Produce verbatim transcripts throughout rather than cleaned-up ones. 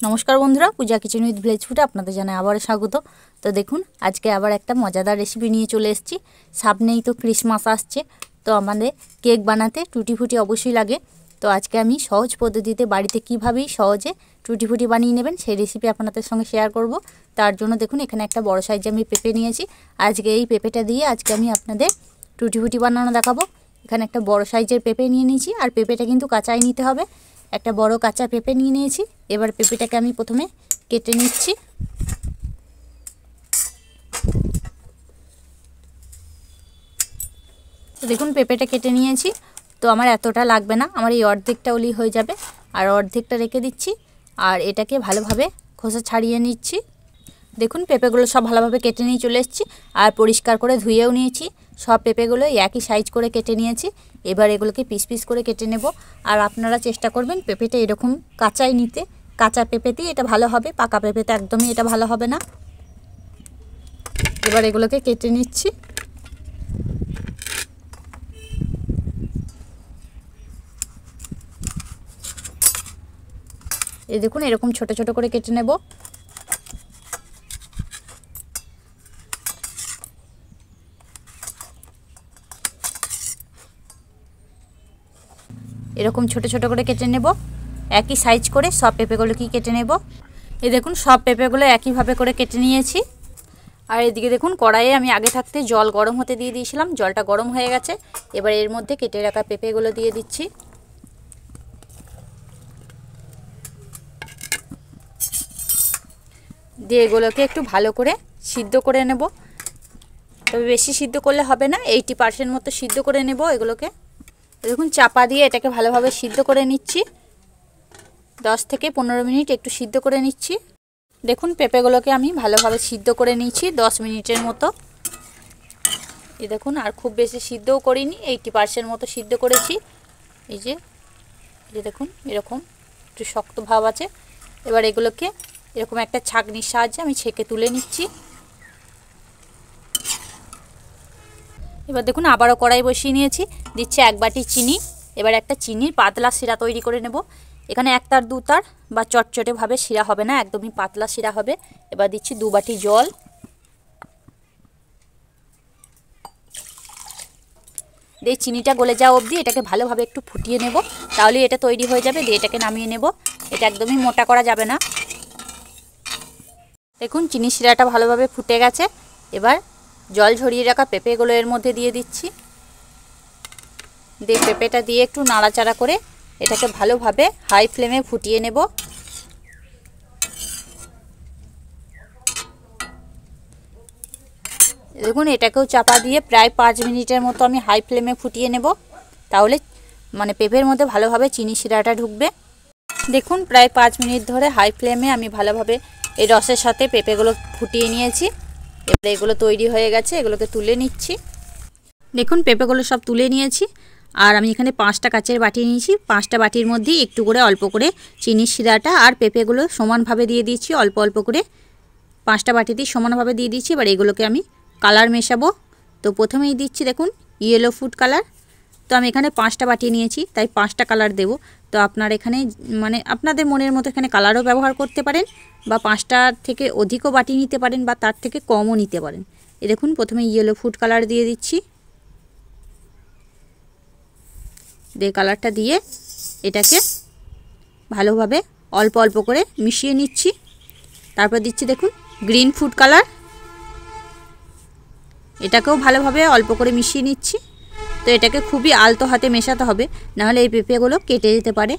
নমস্কার বন্ধুরা, পূজা kitchen with village ফুডে আপনাদের জানাই আবার স্বাগত। তো দেখুন, আজকে আবার একটা মজাদার রেসিপি নিয়ে চলে এসেছি। সামনেই তো ক্রিসমাস আসছে, তো আমাদের কেক বানাতে টুটি ফুটি অবশ্যই লাগে। তো আজকে আমি সহজ পদ্ধতিতে বাড়িতে কীভাবেই সহজে টুটি ফুটি বানিয়ে নেবেন সেই রেসিপি আপনাদের সঙ্গে শেয়ার করব। তার জন্য দেখুন, এখানে একটা বড় সাইজে আমি পেঁপে নিয়েছি। আজকে এই পেঁপেটা দিয়ে আজকে আমি আপনাদের টুটি ফুটি বানানো দেখাবো। এখানে একটা বড় সাইজের পেঁপে নিয়ে নিয়েছি, আর পেঁপেটা কিন্তু কাঁচাই নিতে হবে। একটা বড় কাঁচা পেঁপে নিয়ে নিয়েছি। এবার পেঁপেটাকে আমি প্রথমে কেটে নিচ্ছি। তো দেখুন, পেঁপেটা কেটে নিয়েছি। তো আমার এতটা লাগবে না, আমার এই অর্ধেকটা ওলি হয়ে যাবে, আর অর্ধেকটা রেখে দিচ্ছি। আর এটাকে ভালোভাবে খোসা ছাড়িয়ে নিচ্ছি। দেখুন, পেঁপেগুলো সব ভালোভাবে কেটে নিয়ে চলে এসেছি, আর পরিষ্কার করে ধুয়েও নিয়েছি। সব পেঁপেগুলো একই সাইজ করে কেটে নিয়েছি। এবার এগুলোকে পিস পিস করে কেটে নেব। আর আপনারা চেষ্টা করবেন পেঁপেটা এরকম কাঁচাই নিতে। কাঁচা পেঁপেতেই এটা ভালো হবে, পাকা পেঁপেতে একদমই এটা ভালো হবে না। এবার এগুলোকে কেটে নিচ্ছি। এই দেখুন, এরকম ছোট ছোট করে কেটে নেব। এরকম ছোট ছোট করে কেটে নেব, একই সাইজ করে সব পেঁপেগুলো কি কেটে নেব। এই দেখুন, সব পেঁপেগুলো একইভাবে করে কেটে নিয়েছি। আর এদিকে দেখুন, কড়াইয়ে আমি আগে থাকতে জল গরম হতে দিয়ে দিয়েছিলাম। জলটা গরম হয়ে গেছে। এবার এর মধ্যে কেটে রাখা পেঁপেগুলো দিয়ে দিচ্ছি। দিয়ে এগুলোকে একটু ভালো করে সিদ্ধ করে নেব। তবে বেশি সিদ্ধ করলে হবে না, এইটি পার্সেন্ট মতো সিদ্ধ করে নেব এগুলোকে। দেখুন, চাপা দিয়ে এটাকে ভালোভাবে সিদ্ধ করে নিচ্ছি। দশ থেকে পনেরো মিনিট একটু সিদ্ধ করে নিচ্ছি। দেখুন, পেঁপেগুলোকে আমি ভালোভাবে সিদ্ধ করে নিচ্ছি দশ মিনিটের মতো। এই দেখুন, আর খুব বেশি সিদ্ধও করিনি, এইটি পার্সেন্ট মতো সিদ্ধ করেছি। এই যে এই দেখুন, এরকম একটু শক্ত ভাব আছে। এবার এগুলোকে এরকম একটা ছাঁকনির সাহায্যে আমি ছেঁকে তুলে নিচ্ছি। এবার দেখুন, আবারও কড়াই বসিয়ে নিয়েছি। দিচ্ছি এক বাটি চিনি। এবার একটা চিনির পাতলা শিরা তৈরি করে নেব। এখানে এক তার দু তার বা চটচটেভাবে শিরা হবে না, একদমই পাতলা শিরা হবে। এবার দিচ্ছি দু বাটি জল। দিয়ে চিনিটা গলে যাওয়া অবধি এটাকে ভালোভাবে একটু ফুটিয়ে নেব, তাহলে এটা তৈরি হয়ে যাবে। দিয়ে এটাকে নামিয়ে নেব। এটা একদমই মোটা করা যাবে না। দেখুন, চিনি শিরাটা ভালোভাবে ফুটে গেছে। এবার জল ঝরিয়ে রাখা পেঁপেগুলো এর মধ্যে দিয়ে দিচ্ছি। দিয়ে পেঁপেটা দিয়ে একটু নাড়াচাড়া করে এটাকে ভালোভাবে হাই ফ্লেমে ফুটিয়ে নেব। দেখুন, এটাকেও চাপা দিয়ে প্রায় পাঁচ মিনিটের মতো আমি হাই ফ্লেমে ফুটিয়ে নেব, তাহলে মানে পেঁপের মধ্যে ভালোভাবে চিনি শিরাটা ঢুকবে। দেখুন, প্রায় পাঁচ মিনিট ধরে হাই ফ্লেমে আমি ভালোভাবে এই রসের সাথে পেঁপেগুলো ফুটিয়ে নিয়েছি। এবারে এগুলো তৈরি হয়ে গেছে, এগুলোকে তুলে নিচ্ছি। দেখুন, পেঁপেগুলো সব তুলে নিয়েছি। আর আমি এখানে পাঁচটা কাচের বাটি নিয়েছি। পাঁচটা বাটির মধ্যে একটু করে অল্প করে চিনির শিরাটা আর পেঁপেগুলো সমানভাবে দিয়ে দিচ্ছি, অল্প অল্প করে পাঁচটা বাটিতেই সমানভাবে দিয়ে দিচ্ছি। এবার এগুলোকে আমি কালার মেশাবো। তো প্রথমেই দিচ্ছি দেখুন ইয়েলো ফুড কালার। তো আমি এখানে পাঁচটা বাটি নিয়েছি, তাই পাঁচটা কালার দেব। তো আপনার এখানে মানে আপনাদের মনের মতো এখানে কালারও ব্যবহার করতে পারেন, বা পাঁচটা থেকে অধিকও বাটি নিতে পারেন, বা তার থেকে কমও নিতে পারেন। এই দেখুন, প্রথমে ইয়েলো ফুড কালার দিয়ে দিচ্ছি। দিয়ে কালারটা দিয়ে এটাকে ভালোভাবে অল্প অল্প করে মিশিয়ে নিচ্ছি। তারপর দিচ্ছি দেখুন গ্রিন ফুড কালার। এটাকেও ভালোভাবে অল্প করে মিশিয়ে নিচ্ছি। তো এটাকে খুবই আলতো হাতে মেশাতে হবে, নাহলে এই পেঁপেগুলো কেটে যেতে পারে।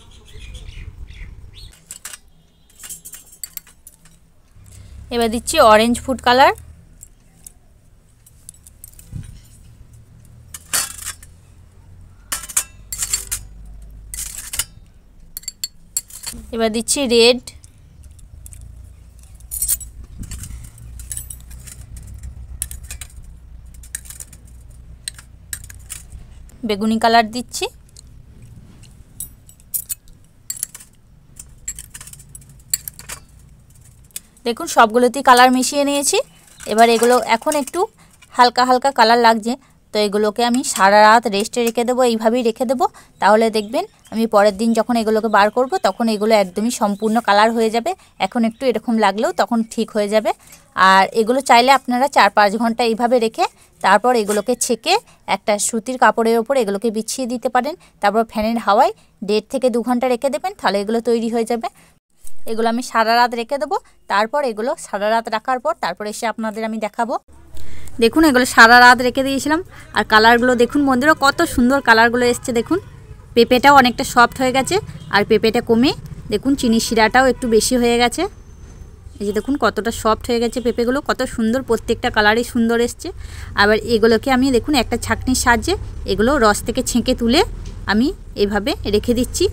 এবার দিচ্ছি অরেঞ্জ ফুড কালার। এবার দিচ্ছি রেড। বেগুনি কালার দিচ্ছি। দেখুন, সবগুলোতেই কালার মিশিয়ে নিয়েছি। এবার এগুলো এখন একটু হালকা হালকা কালার লাগছে, তো এগুলোকে আমি সারা রাত রেস্টে রেখে দেবো, এইভাবেই রেখে দেবো। তাহলে দেখবেন আমি পরের দিন যখন এগুলোকে বার করব তখন এগুলো একদমই সম্পূর্ণ কালার হয়ে যাবে। এখন একটু এরকম লাগলেও তখন ঠিক হয়ে যাবে। আর এগুলো চাইলে আপনারা চার পাঁচ ঘন্টা এইভাবে রেখে তারপর এগুলোকে ছেঁকে একটা সুতির কাপড়ের ওপর এগুলোকে বিছিয়ে দিতে পারেন। তারপর ফ্যানের হাওয়ায় দেড় থেকে দু ঘন্টা রেখে দেবেন, তাহলে এগুলো তৈরি হয়ে যাবে। এগুলো আমি সারা রাত রেখে দেবো। তারপর এগুলো সারা রাত রাখার পর তারপর এসে আপনাদের আমি দেখাবো। দেখুন এগুলো সারা রাত রেখে দিয়েছিলাম আর কালারগুলো দেখুন বন্ধুরা কত সুন্দর কালারগুলো এসছে। দেখুন পেঁপেটাও অনেকটা সফট হয়ে গেছে আর পেঁপেটা কমে দেখুন চিনি শিরাটাও একটু বেশি হয়ে গেছে। এই যে দেখুন কতটা সফট হয়ে গেছে পেঁপেগুলো, কত সুন্দর, প্রত্যেকটা কালারই সুন্দর এসছে। আবার এগুলোকে আমি দেখুন একটা ছাঁকনির সাহায্যে এগুলো রস থেকে ছেঁকে তুলে আমি এভাবে রেখে দিচ্ছি।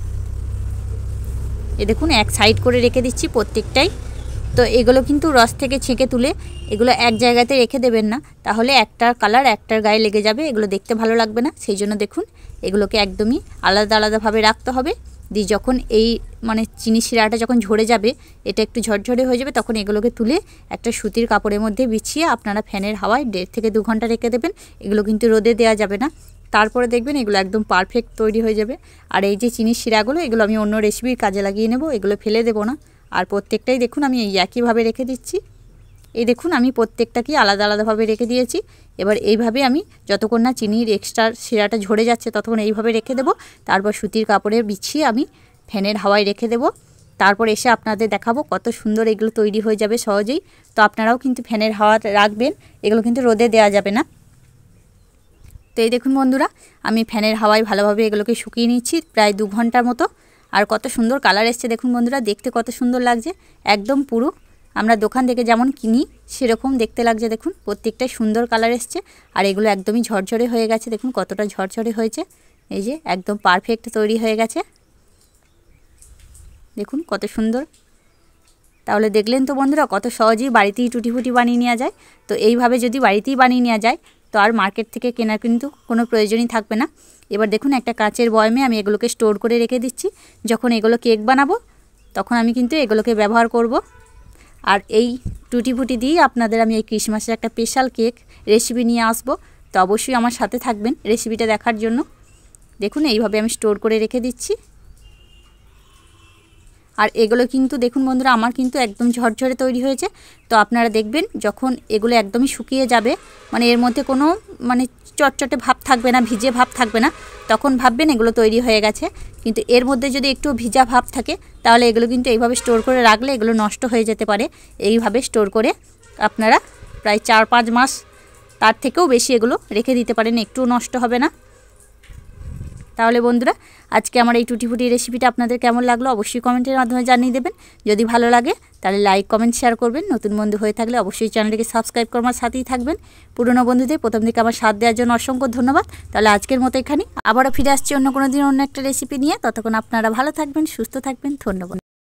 এ দেখুন এক সাইড করে রেখে দিচ্ছি প্রত্যেকটাই। তো এগুলো কিন্তু রস থেকে ছেঁকে তুলে এগুলো এক জায়গাতে রেখে দেবেন না, তাহলে একটার কালার একটার গায়ে লেগে যাবে, এগুলো দেখতে ভালো লাগবে না। সেই জন্য দেখুন এগুলোকে একদমই আলাদা আলাদাভাবে রাখতে হবে। দিয়ে যখন এই মানে চিনি শিরাটা যখন ঝরে যাবে, এটা একটু ঝরঝরে হয়ে যাবে, তখন এগুলোকে তুলে একটা সুতির কাপড়ের মধ্যে বিছিয়ে আপনারা ফ্যানের হাওয়ায় দেড় থেকে দু ঘন্টা রেখে দেবেন। এগুলো কিন্তু রোদে দেওয়া যাবে না। তারপরে দেখবেন এগুলো একদম পারফেক্ট তৈরি হয়ে যাবে। আর এই যে চিনির শিরাগুলো এগুলো আমি অন্য রেসিপির কাজে লাগিয়ে নেব, এগুলো ফেলে দেবো না। আর প্রত্যেকটাই দেখুন আমি এই একইভাবে রেখে দিচ্ছি। এই দেখুন আমি প্রত্যেকটাকেই আলাদা আলাদাভাবে রেখে দিয়েছি। এবার এইভাবে আমি যতক্ষণ না চিনির এক্সট্রা শিরাটা ঝরে যাচ্ছে ততক্ষণ এইভাবে রেখে দেবো। তারপর সুতির কাপড়ে বিছিয়ে আমি ফ্যানের হাওয়ায় রেখে দেবো। তারপর এসে আপনাদের দেখাবো কত সুন্দর এগুলো তৈরি হয়ে যাবে সহজেই। তো আপনারাও কিন্তু ফ্যানের হাওয়া রাখবেন, এগুলো কিন্তু রোদে দেওয়া যাবে না। তো এই দেখুন বন্ধুরা আমি ফ্যানের হাওয়ায় ভালোভাবে এগুলোকে শুকিয়ে নিচ্ছি প্রায় দু ঘন্টার মতো। আর কত সুন্দর কালার এসছে দেখুন বন্ধুরা, দেখতে কত সুন্দর লাগছে, একদম পুরো আমরা দোকান থেকে যেমন কিনি সেরকম দেখতে লাগছে। দেখুন প্রত্যেকটাই সুন্দর কালার এসছে আর এগুলো একদমই ঝরঝরে হয়ে গেছে। দেখুন কতটা ঝরঝরে হয়েছে, এই যে একদম পারফেক্ট তৈরি হয়ে গেছে। দেখুন কত সুন্দর। তাহলে দেখলেন তো বন্ধুরা কত সহজেই বাড়িতেই টুটি ফুটি বানিয়ে নেওয়া যায়। তো এইভাবে যদি বাড়িতেই বানিয়ে নেওয়া যায় তো আর মার্কেট থেকে কেনার কিন্তু কোনো প্রয়োজনই থাকবে না। এবার দেখুন একটা কাচের বয়মে আমি এগুলোকে স্টোর করে রেখে দিচ্ছি। যখন এগুলো কেক বানাবো তখন আমি কিন্তু এগুলোকে ব্যবহার করব। আর এই টুটি ফুটি দিয়ে আপনাদের আমি এই ক্রিসমাসের একটা স্পেশাল কেক রেসিপি নিয়ে আসব। তো অবশ্যই আমার সাথে থাকবেন রেসিপিটা দেখার জন্য। দেখুন এইভাবে আমি স্টোর করে রেখে দিচ্ছি। আর এগুলো কিন্তু দেখুন বন্ধুরা আমার কিন্তু একদম ঝরঝরে তৈরি হয়েছে। তো আপনারা দেখবেন যখন এগুলো একদমই শুকিয়ে যাবে, মানে এর মধ্যে কোনো মানে চটচটে ভাব থাকবে না, ভিজে ভাব থাকবে না, তখন ভাববেন এগুলো তৈরি হয়ে গেছে। কিন্তু এর মধ্যে যদি একটু ভিজা ভাব থাকে তাহলে এগুলো কিন্তু এইভাবে স্টোর করে রাখলে এগুলো নষ্ট হয়ে যেতে পারে। এইভাবে স্টোর করে আপনারা প্রায় চার পাঁচ মাস তার থেকেও বেশি এগুলো রেখে দিতে পারেন, একটু নষ্ট হবে না। তাহলে বন্ধুরা আজকে আমার এই টুটি ফুটি রেসিপিটা আপনাদের কেমন লাগলো অবশ্যই কমেন্টের মাধ্যমে জানিয়ে দেবেন। যদি ভালো লাগে তাহলে লাইক কমেন্ট শেয়ার করবেন। নতুন বন্ধু হয়ে থাকলে অবশ্যই চ্যানেলটিকে সাবস্ক্রাইব করে আমার সাথেই থাকবেন। পুরনো বন্ধুদের প্রথম দিকে আমার সাথ দেওয়ার জন্য অসংখ্য ধন্যবাদ। তাহলে আজকের মতো এখানে আবারও ফিরে আসছি অন্য কোনো দিন অন্য একটা রেসিপি নিয়ে। ততক্ষণ আপনারা ভালো থাকবেন, সুস্থ থাকবেন, ধন্যবাদ।